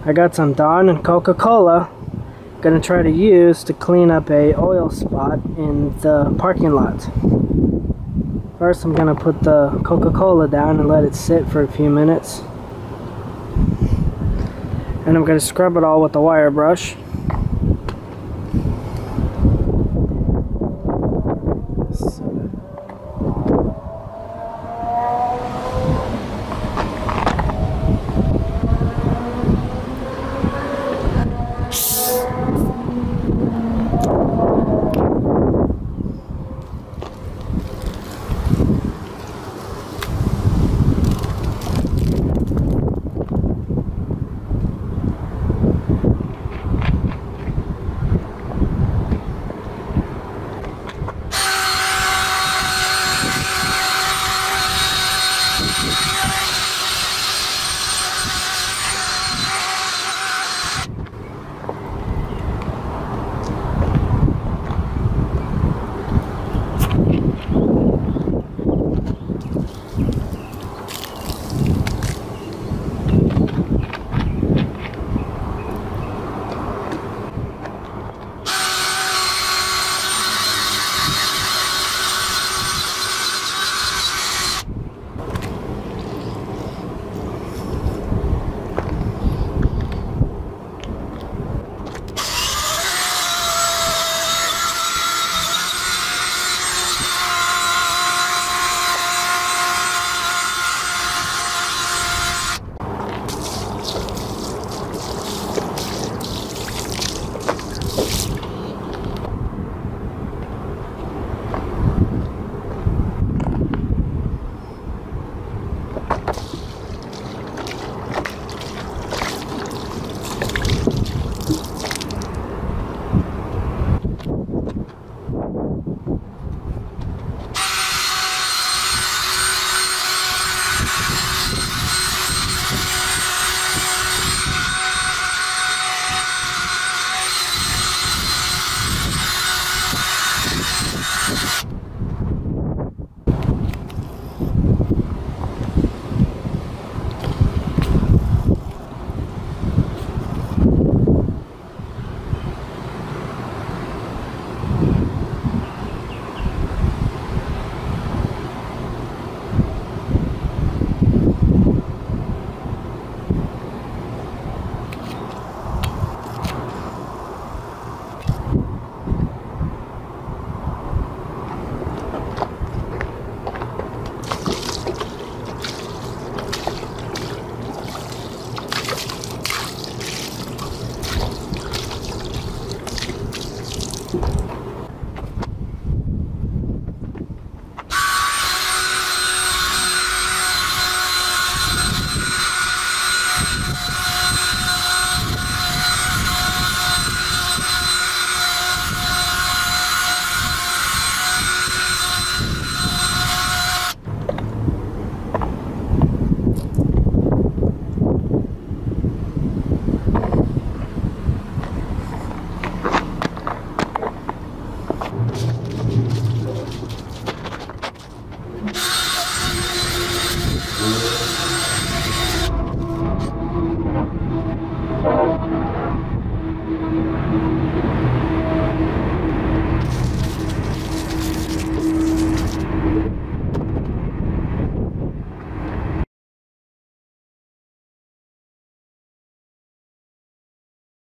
I got some Dawn and Coca-Cola. Gonna try to use to clean up a oil spot in the parking lot. First I'm gonna put the Coca-Cola down and let it sit for a few minutes. And I'm gonna scrub it all with the wire brush.